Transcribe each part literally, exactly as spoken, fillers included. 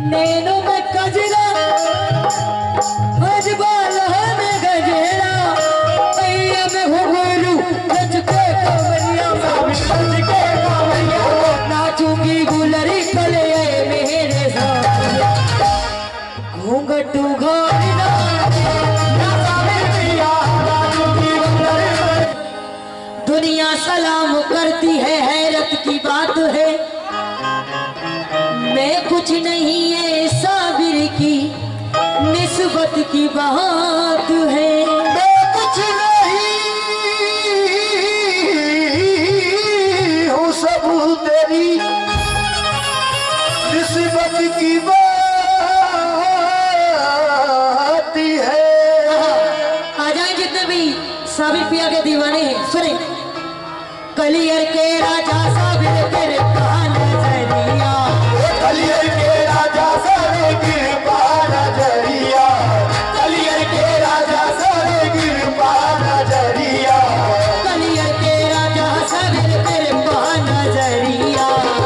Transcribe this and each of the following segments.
Nano में कजरा अजबाल में गजेरा मैया में घुघरू नच के कमरिया नच के कमरिया नाचूंगी गुलरी कले मेरे साथ घूंघटू घोड़ना दुनिया सलाम करती है हैरत की बात है मैं कुछ नहीं है साबिर की निस्बत की बात है मैं कुछ नहीं हूँ सब तेरी निस्बत की बात है। आ जाए जितने भी साबिर पिया के दीवाने हैं सुने। कलियर के राजा साबिर तेरे कान नजरिया कलियर के राजा सारे कृपा नजरिया कलियर के राजा सारे कृपा नजरिया कलियर के राजा साबिर तेरे कान नजरिया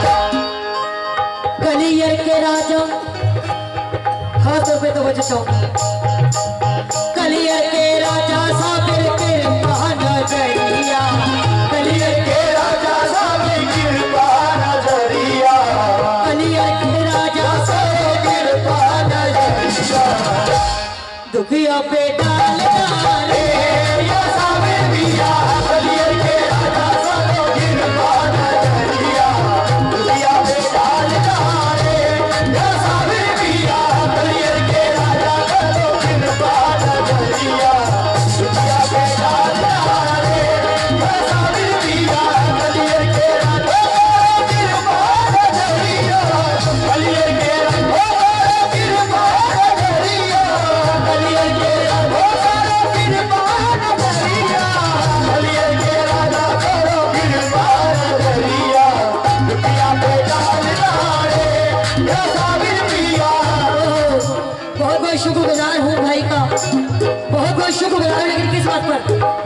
कलियर के राजा हाथों पे तो बचे चाहूंगी कलियर के राजा साबिर तेरे कान नजरिया कलियर के राजा सारे कृपा नजरिया कलियर के राजा सारे कृपा नजरिया दुखिया पे डाल डाले या साबिर पिया कलियर के राजा सारे कृपा नजरिया दुनिया में डाल डाले या साबिर पिया कलियर के राजा सारे कृपा नजरिया दुनिया में डाल डाले या साबिर पिया कलियर के राजा सारे कृपा नजरिया कलियर के राजा कृपा नजरिया कलियर के राजा सारे कृपा नजरिया कलियर के राजा सारे कृपा नजरिया दुनिया में डाल डाले या साबिर पिया। बहुत बहुत शुक्रगुजार हूँ भाई का बहुत बहुत शुक्रगुजार लेकिन किस बात पर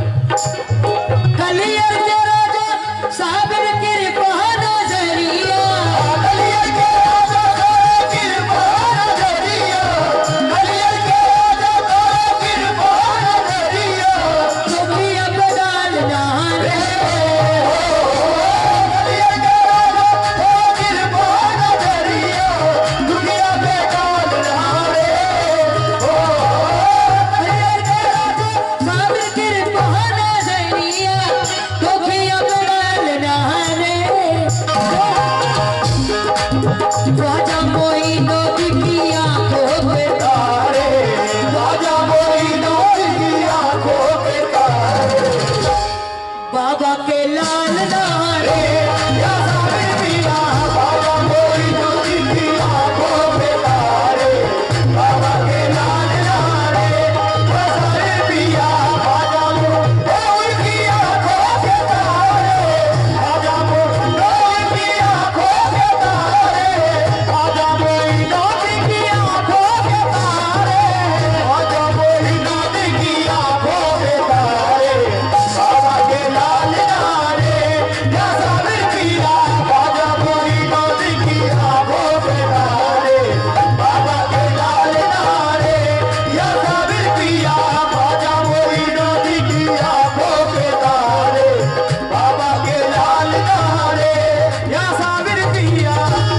कलियर के राजा साबिर कृपा नजरिया कलियर के राजा सारे कृपा नजरिया कलियर के राजा सारे कृपा नजरिया दुखिया पे डाल डाले कलियर के राजा सारे कृपा नजरिया दुनिया में डाल डाले कलियर के राजा साबिर कृपा नजरिया दुखिया पे डाल डाले राजा मोइनो की आंखों पे तारे राजा मोइनो की आंखों के तारे बाबा के लाल नारे या साबिर पिया बाबा मोइनो की आंखों के तारे बाबा के लाल नारे या साबिर पिया बाबा मोइनो की आंखों के तारे राजा मोइनो की आंखों के तारे राजा मोइनो की आंखों के तारे राजा मोइनो की आंखों के तारे बाबा के लाल नारे या साबिर पिया बाबा मोइनो की आंखों के तारे बाबा के लाल नारे या साबिर पिया बाबा मोइनो की आंखों के तारे बाबा के लाल नारे या साबिर पिया।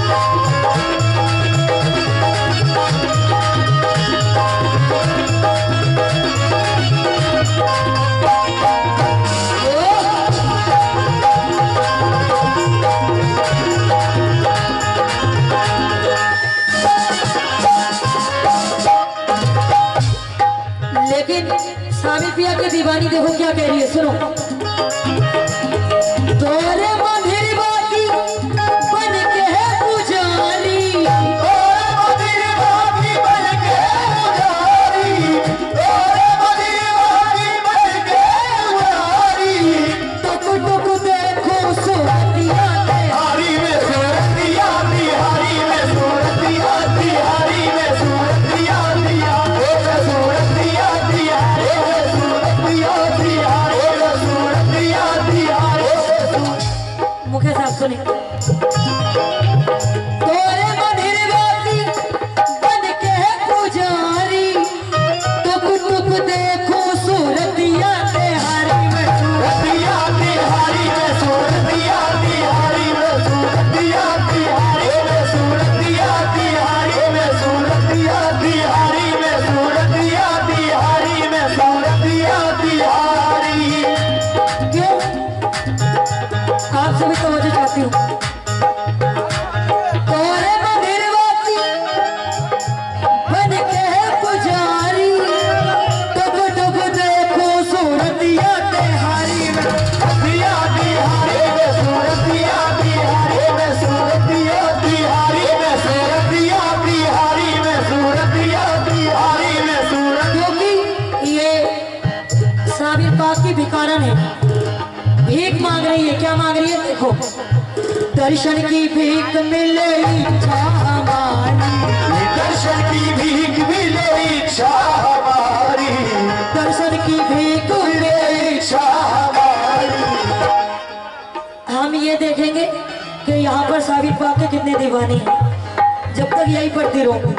लेकिन साबिर पिया की दीवानी देखो क्या कह रही है सुनो। तोरे मधिर बाकी बन के है पुजारी तोरे मधिर बाकी बन के पुजारी तोरे मधिर बाकी बन के पुजारी टुक टुक देखो सूरतिया हारी में सूरतिया बिहारी में सूरतिया बिहारी में सूरतिया दिया सूरतिया दिया सूरतिया दिया सूरतिया दिया देखो, दर्शन की भीख मिले इच्छा हमारी, दर्शन की भीख मिले इच्छा हमारी, दर्शन की भीख मिले इच्छा हमारी। हम ये देखेंगे कि यहाँ पर साबिर पाक के कितने दीवाने हैं, जब तक यही पढ़ती रहूंगी।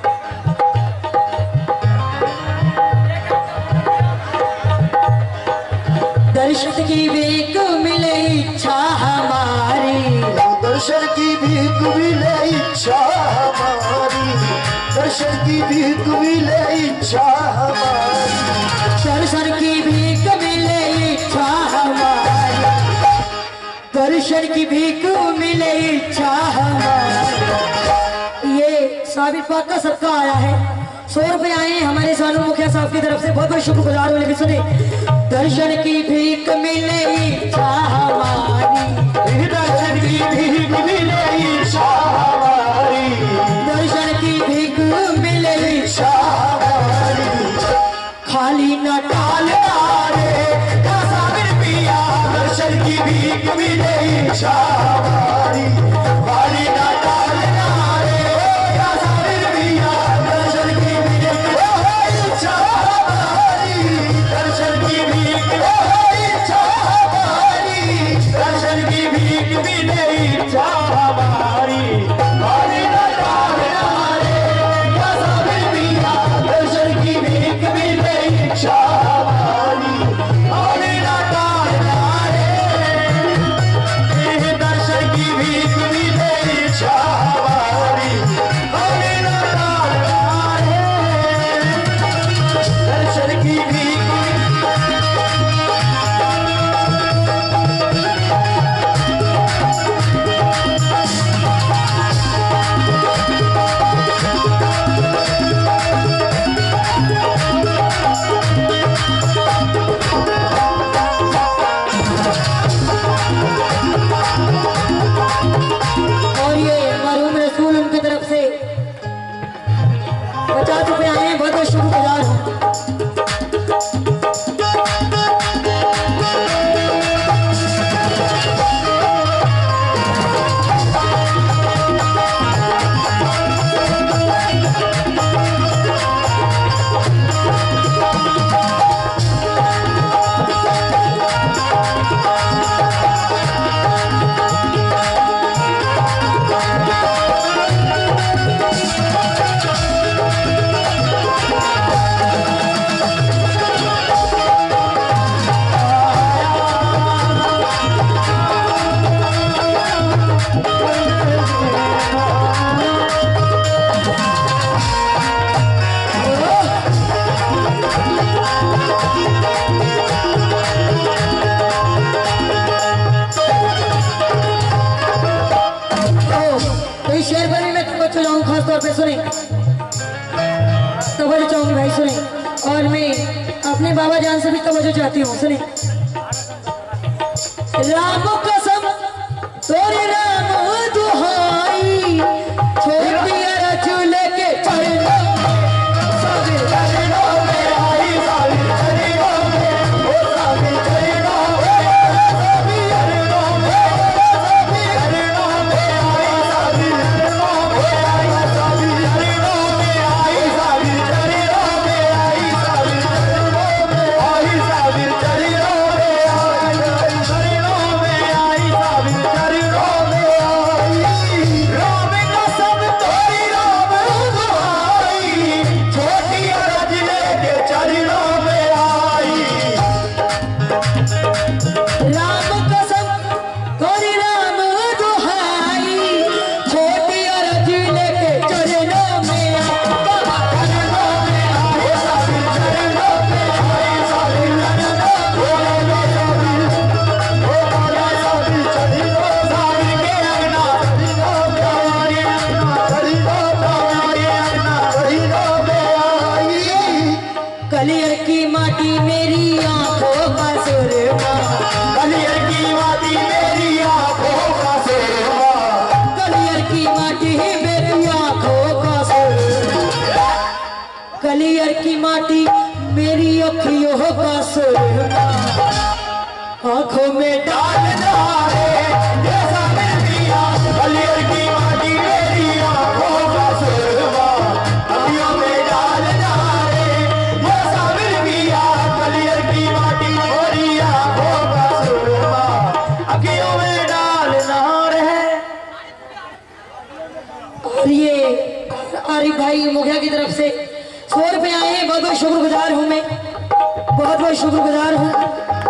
दर्शन की भीख मिले इच्छा हमारी, दर्शन की भीख मिले इच्छा हमारी, दर्शन की भीख मिले इच्छा हमारी, दर्शन की भीख मिले इच्छा हमारी, दर्शन की भीख मिले इच्छा हमारी। ये साबिर पाक का सबका आया है, सौ रुपए आए हैं हमारे सानू मुखिया साहब की तरफ से, बहुत बहुत शुक्रगुजार होने की। सुने, दर्शन की भीख मिले इच्छा हमारी, दर्शन की भीख मिले इच्छा हमारी, दर्शन की भीख मिले इच्छा हमारी। खाली न टालना रे साबिर पिया, दर्शन की भीख मिले इच्छा हमारी, खाली ना टालना रे साबिर पिया, दर्शन की भीख इच्छा हमारी, दर्शन की भीख इच्छा हमारी, दर्शन की भीख मिले इच्छा हमारी, खाली ना टालना रे साबिर पिया, दर्शन की भीख मिले इच्छा हमारी, खाली ना टालना रे, दर्शन की भीख मिले इच्छा हमारी, खाली ना टालना रे, दर्शन की भीख। और ये मरहूम रसूल उनकी तरफ से पचास रुपए आए हैं, बहुत बहुत शुक्रगुजार हूँ। तो इस शेर पर भी मैं तुमको चलाऊँ खास तौर पे, सुने तवज्जो चाहूंगी भाई, सुने। और मैं अपने बाबा जान से भी तवज्जो चाहती हूँ, सुने। राम कसम तोरे राम दुहाई, छोड़ दिया रसूल के चरणों साबिर चरणों में आई, साबिर चरणों में, ओ साबिर चरणों में, साबिर चरणों में, साबिर चरणों में आई, साबिर चरणों में आई, साबिर चरणों में आई, साबिर चरणों में आई, साबिर चरणों में आई, साबिर चरणों में आई, साबिर चरणों में आई, साबिर चरणों में आई। राम कसम तोरी राम दुहाई, छोटी अरज लेके चरणों में आई। राम कसम तोरी राम दुहाई, छोटी अरज लेके चरणों में बाबा चरणों में आई, साबिर चरणों में आई, साबिर चरणों में आई, ओ बाबा साबिर चरणों, साबिर के अंगना चरणों में आई, अंगना चरणों में आई, अंगना चरणों में आई। कलियर की माटी मेरी आंखों का सुरमा, कलियर की माटी मेरी आंखों का सुरमा, कलियर की माटी मेरी आंखों का सुरमा, कलियर की माटी मेरी अखियों का सुरमा, आंखों में डालना रे आरिफ भाई मुखिया की तरफ से सौ रुपये आए हैं, बहुत बहुत शुक्रगुजार हूँ मैं, बहुत बहुत शुक्रगुजार हूँ।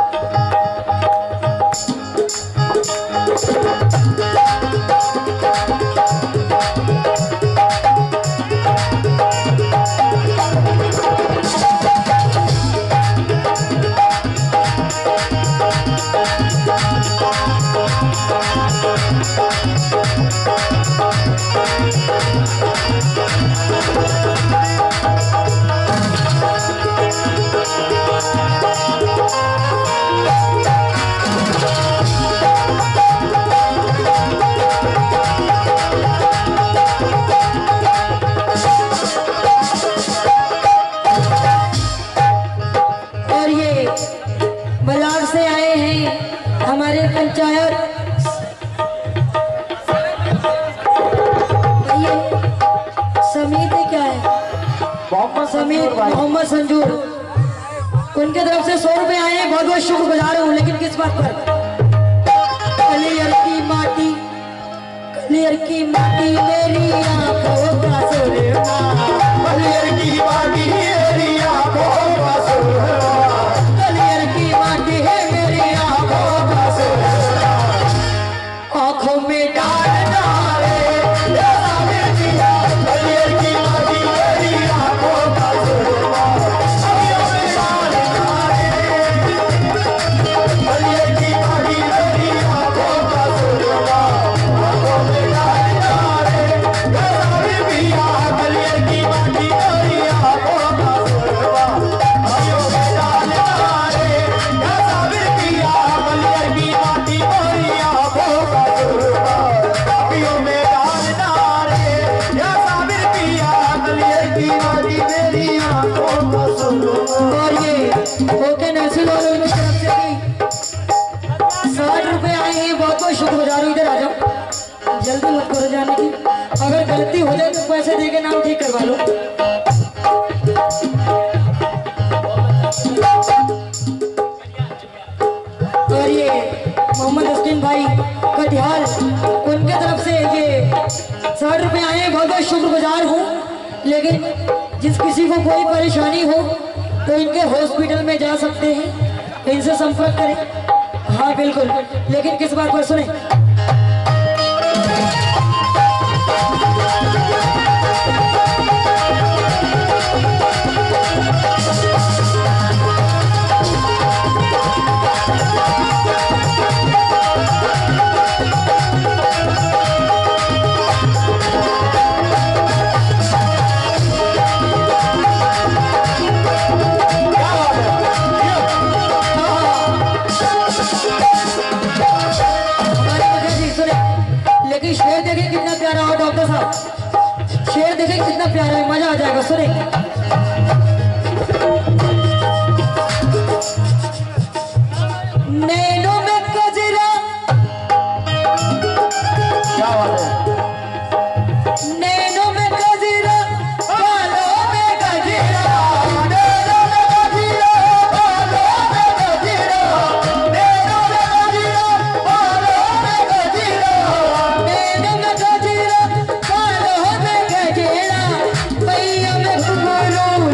हमारे पंचायत समिति क्या है, समीर मोहम्मद संजूर, उनके तरफ से सौ रुपए आए हैं, बहुत बहुत शुक्रगुजार हूँ। लेकिन किस बात पर? कलियर की माटी, कलियर की माटी मेरी आंखों का सुरमा, कलियर की माटी मेरी आंखों का सुरमा, कलियर की माटी है मेरी आंखों का सुरमा, आंखों में डाल डाले कलियर की माटी मेरी आंखों का सुरमा, कलियर की माटी मेरी आंखों का सुरमा, आंखों में डाल डाले पिया, कलियर की माटी मेरी आंखों का सुरमा, आंखों में डाल डाले पिया, कलियर की माटी मेरी आंखों का सुरमा, आंखों में डाल डाले पिया, कलियर की माटी मेरी आंखों का सुरमा। और ये ओके नर्सिंग और उनकी तरफ से भी साठ रुपए आए हैं, बहुत बहुत शुक्रगुजार हूँ। इधर आ जाओ, जल्दी मत करो जाने की, अगर गलती हो जाए तो पैसे दे के नाम ठीक करवा लो। और ये मोहम्मद अस्किन भाई कटिहार, उनके तरफ से ये साठ रुपए आए हैं, बहुत बहुत शुक्रगुजार हूँ। लेकिन जिस किसी को कोई परेशानी हो तो इनके हॉस्पिटल में जा सकते हैं, इनसे संपर्क करें। हाँ बिल्कुल, लेकिन किस बात पर सुने? लेकिन शेर देखें कितना प्यारा हो डॉक्टर साहब, शेर देखें कितना प्यारा है, मजा आ जाएगा। सुने, नैनों में कजरा, क्या बात है? नैनों में कजरा, बालों में गजरा, नैनों में गजरा, बालों में गजरा, नैनों में गजरा, बालों में गजरा, नैनों में गजरा, बालों में गजरा, पैया में घुंघरू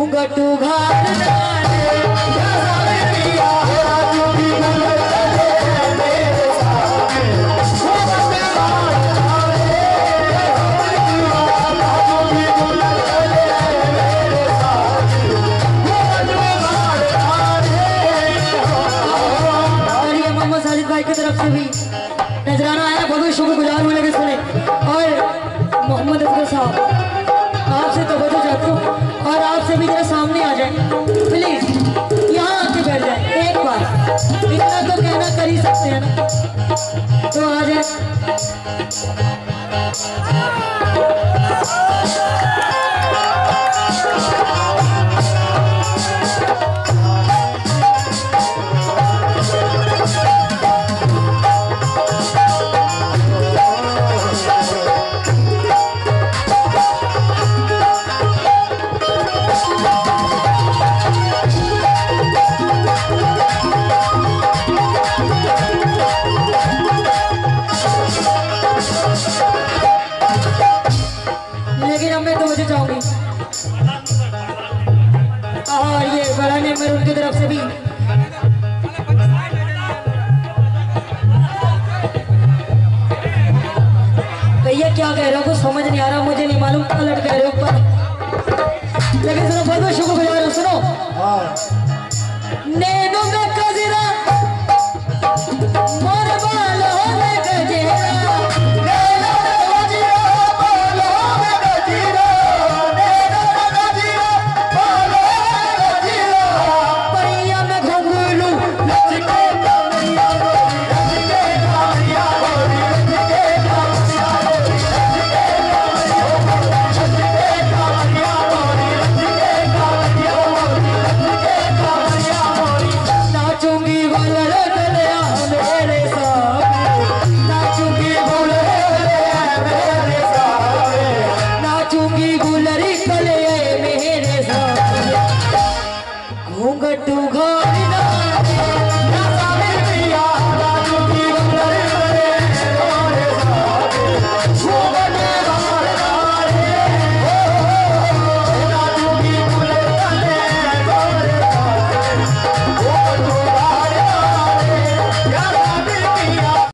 घूंघट उघार डाले बसारे पिया राजू भी गुल चले मेरे सामने घूंघट मार डाले राजू भी गुल चले मेरे सामने घूंघट मार डाले। और ये मोहम्मद साजिद भाई की तरफ से भी नजराना आया, बहुत बहुत शुक्रगुजार हुए लगे सुने। और मोहम्मद असगर साहब आपसे तवज्जो चाहती हूँ और आपसे भी जरा सामने आ जाए प्लीज, यहाँ आके बैठ जाए एक बार, इतना तो कहना कर ही सकते हैं ना, तो आ जाए। लेकिन अब मैं तो मुझे चाहूंगी और ये बड़ा नेमर उनकी तरफ से भी भैया क्या कह रहे हो, कुछ समझ नहीं आ रहा, मुझे नहीं मालूम पलट कह रहे हो ऊपर, लेकिन सुनो बहुत बहुत शुक्रगुजार हूं। सुनो नैनों में